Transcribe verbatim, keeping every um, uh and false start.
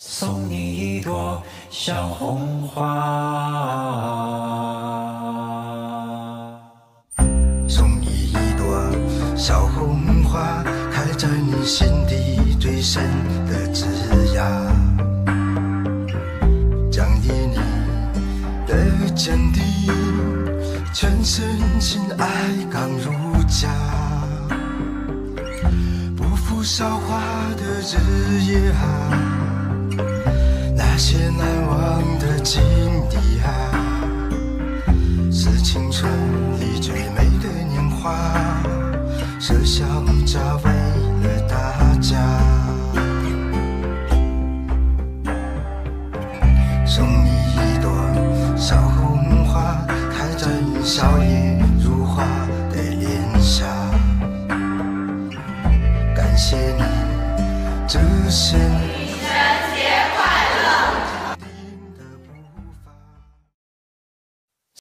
送你一朵小红花， 送你一朵小红花，开在你心底最深的枝桠，将以你的坚定，全身心爱刚如家，不负韶华的日夜啊，那些难忘的经历啊，是青春里最美的年华，舍小家为了大家，送你一朵小红花，开在你笑颜